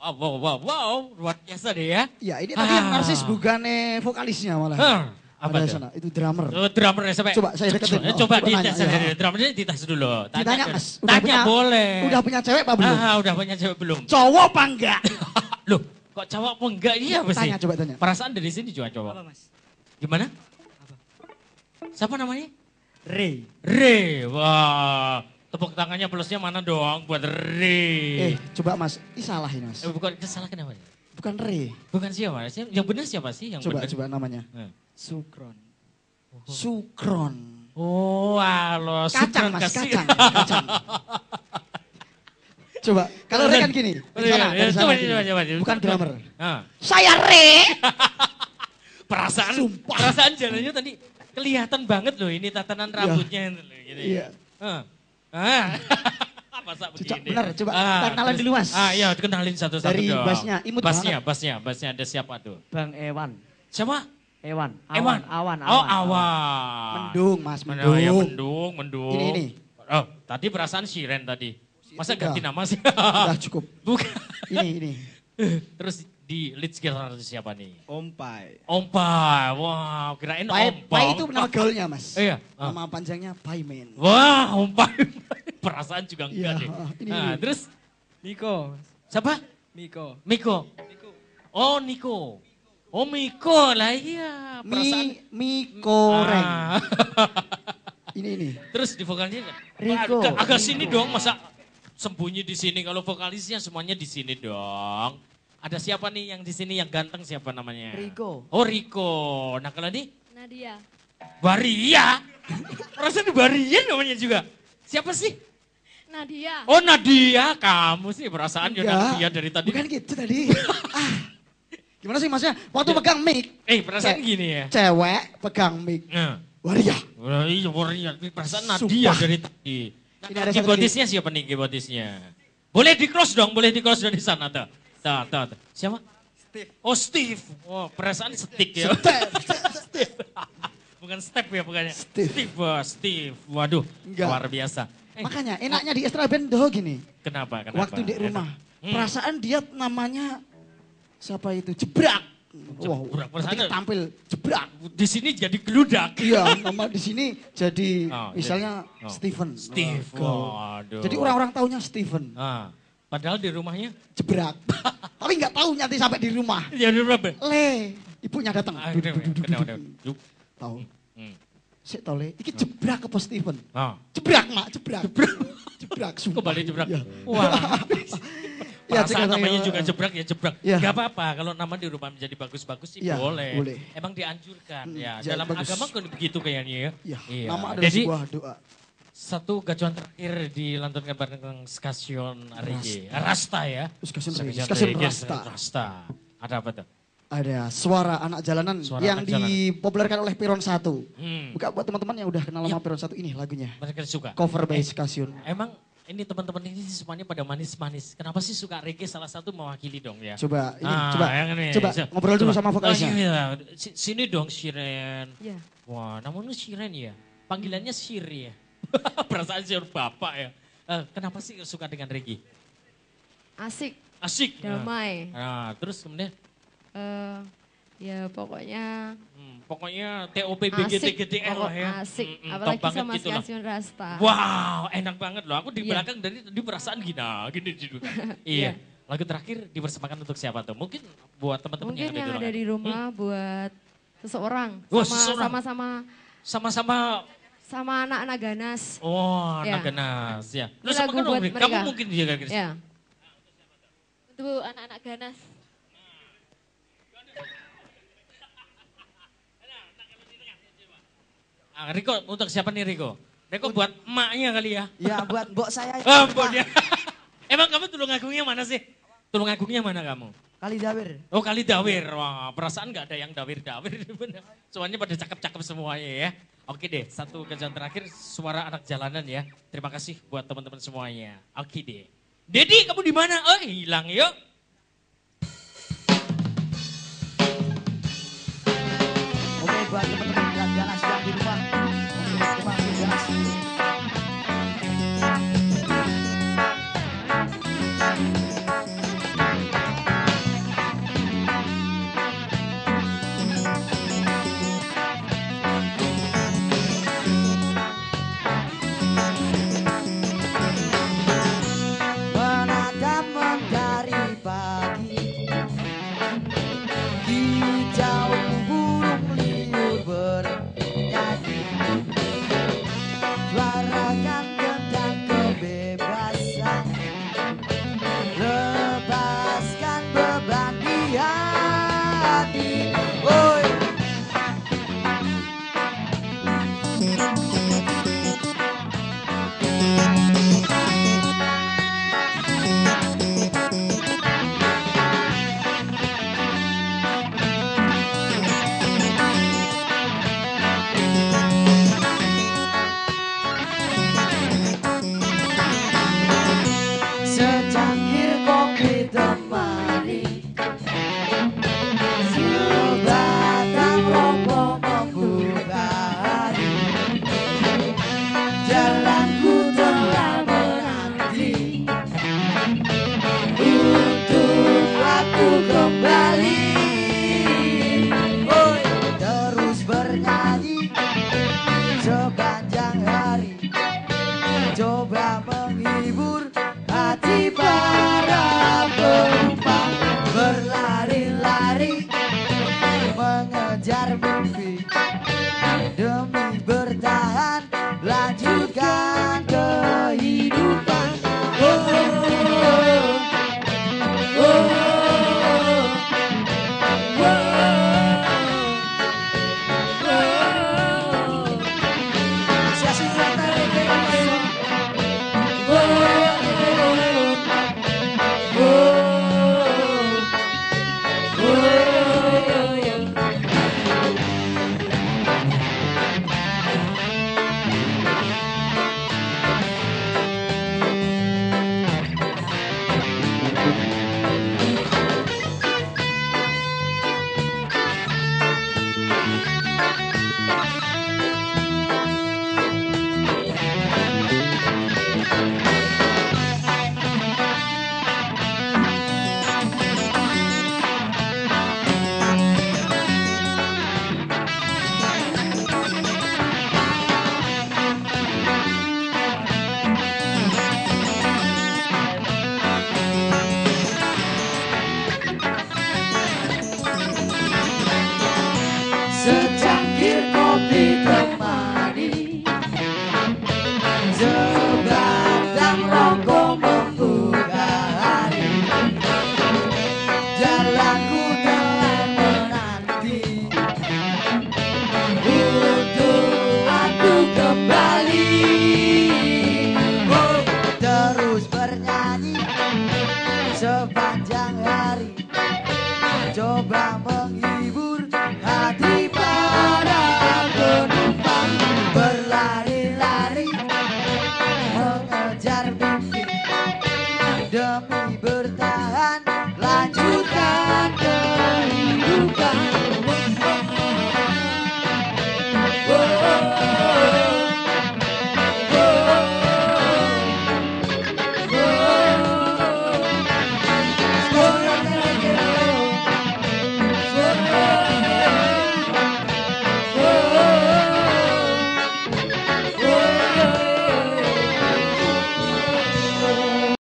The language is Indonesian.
Wow, luar biasa deh ya. Iya, ini tadi yang narsis bukannya vokalisnya malah. Apa ada tuh? sana, itu drummer. Oh, drummernya sampai. Coba saya deketin. Coba tanya, dites, drummernya dites dulu. Ditanya Mas, tanya boleh. Udah punya cewek apa belum? Udah punya cewek belum. Cowok apa enggak? Loh, kok cowok apa enggak? Iya apa sih? Tanya, coba tanya. Perasaan dari sini juga coba. Apa Mas? Gimana? Apa? Siapa namanya? Ray. Ray, wah. Tepuk tangannya plusnya mana dong buat Ray. Coba Mas, ini salah ini Mas. Bukan, salah kenapa? Bukan Ray. Bukan siapa? Yang benar siapa sih? Yang Coba namanya. Sukron. Sukron. Oh, halo. Kacang Mas, kacang. Coba, kalau Ray kan gini. Coba. Bukan drummer. Ah. Saya Ray. Perasaan jalannya tadi kelihatan banget loh ini tatanan rambutnya. Gitu. Iya. Masa begini? Benar, coba kenalan dulu Mas. Iya, kenalin satu-satu dari dong. bassnya, Bassnya ada siapa tuh? Bang Ewan. Siapa? Ewan. Awan. Oh, Awan. Mendung Mas, mendung. Ya, mendung. Ini. Oh, tadi perasaan Shiren tadi. Masa ganti nama sih? Udah cukup. Bukan. Ini. Terus di lead guitar siapa nih? Om Pai. Wow, kirain Om Pai itu nama gaulnya Mas. Iya. Nama panjangnya Paimen. Wah, Om Pai. Perasaan juga enggak deh. Ini. Terus? Niko. Siapa? Miko. Oh, Niko. Oh, Miko lah iya. Miko Reng. Ini. Terus di vokalnya Riko. Agak sini dong, masa sembunyi di sini. Kalau vokalisnya semuanya di sini dong. Ada siapa nih yang di sini yang ganteng siapa namanya? Riko. Oh, Riko. Nah, kalau ini? Nadia. Baria. Perasaan Baria namanya juga. Siapa sih? Nadia. Oh, Nadia. Kamu sih perasaan Nadia dari tadi. Bukan gitu tadi. Gimana sih Masnya? Waktu pegang mic. Perasaan gini ya. Cewek pegang mic. Waria. Iya, Waria. Perasaan Nadia dari tadi. Ini ada keyboardisnya siapa nih keyboardisnya? Boleh di close dong, boleh di close dari sana tuh. Tuh. Siapa? Steve. Oh, Steve. Oh, perasaan stick ya. Steve. Bukan step ya bukannya. Steve. Waduh, Enggak. luar biasa. Makanya enaknya di Extra Band doh gini. Kenapa? Waktu di rumah. Perasaan dia namanya siapa itu? Jebrak. Jebrak. Ketika tampil jebrak. Di sini jadi geludak. Iya, nama di sini jadi misalnya Steven. Steve. Waduh. Jadi orang-orang taunya Steven. Padahal di rumahnya jebrak. Tapi nggak tahu nanti sampai di rumah. Ya di rumah. Ibunya datang. Tahu. Sik tau Le, iki jebrak apa Steven? Jebrak mak, jebrak. Sumpah. Kembali jebrak. Ya. Wah. Perasaan namanya juga jebrak ya jebrak. Ya. Gak apa-apa kalau nama di rumah menjadi bagus-bagus sih ya, boleh. Emang dianjurkan ya. Dalam bagus. agama kan begitu kayaknya ya. Iya. Nama adalah sebuah doa. Satu gacuan terakhir dilantunkan bareng Stasiun Reggae. Rasta ya. Stasiun Rasta. Ada apa tuh? Ada suara anak jalanan yang dipopulerkan oleh Peron 1. Bukan buat teman-teman yang udah kenal sama Peron 1 ini lagunya. Mereka suka. Cover by Stasiun. Emang ini teman-teman ini semuanya pada manis-manis. Kenapa sih suka reggae salah satu mewakili dong ya? Coba ini, coba ngobrol dulu sama vokalisnya. Sini dong Shiren. Iya. Wah, namanya Shiren ya. Panggilannya Shiri ya. Perasaan Shir bapak ya. Kenapa sih suka dengan reggae? Asik. Damai. Terus kemudian? Ya pokoknya. Pokoknya TOPBGTGTL lah ya. Asik, apalagi sama gitu Stasiun Rasta. Wow, enak banget loh. Aku di belakang dari tadi perasaan gini juga. Iya. Lagu terakhir dipersembahkan untuk siapa tuh? Mungkin buat teman-teman yang ada di rumah buat seseorang. Sama anak-anak ganas. Oh, anak ganas ya. Terus lagu buat mereka. Kamu mungkin juga Chris. Ya. Untuk anak-anak ganas. Riko, untuk siapa nih Riko? Riko buat emaknya kali ya? Ya buat mbok saya. Mboknya. Emang kamu Tulungagungnya mana sih? Tulungagungnya mana kamu? Kalidawir. Oh Kalidawir, wah perasaan gak ada yang dawir-dawir. Soalnya pada cakep-cakep semuanya ya. Oke deh, satu kejutan terakhir suara anak jalanan ya. Terima kasih buat teman-teman semuanya. Oke deh. Dedi kamu di mana? Oh hilang yuk. Oke buat teman-teman yang ganas yang di rumah. Terima kasih ganas.